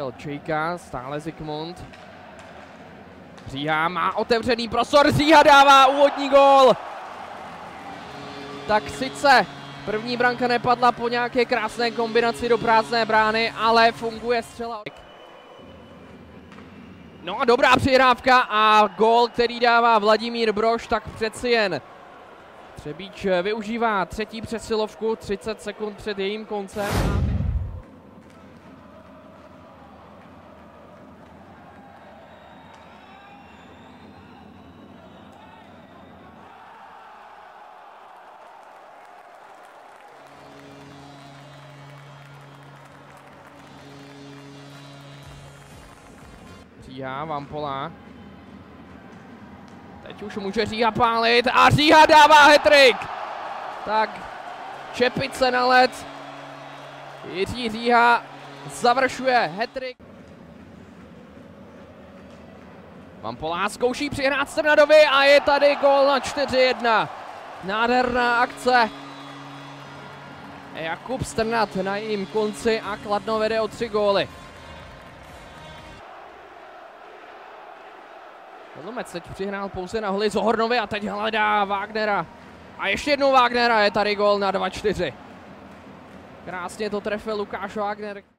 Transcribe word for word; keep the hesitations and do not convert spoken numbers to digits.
Daniel Čejka, stále Zikmund. Říha má otevřený prostor, Říha dává úvodní gól. Tak sice první branka nepadla po nějaké krásné kombinaci do prázdné brány, ale funguje střela. No a dobrá přihrávka a gól, který dává Vladimír Brož, tak přeci jen Třebíč využívá třetí přesilovku, třicet sekund před jejím koncem. Říha, Vampola. Teď už může Říha pálit a Říha dává hat-trick. Tak, čepice na led. Jiří Říha završuje hat-trick. Vampola zkouší přihrát Strnadovi a je tady gól na čtyři jedna. Nádherná akce. Jakub Strnad na jejím konci a Kladno vede o tři góly. Lomec teď přihrál pouze na holi Zohornovi a teď hledá Wagnera. A ještě jednou Wagnera, je tady gól na dva čtyři. Krásně to trefil Lukáš Wagner.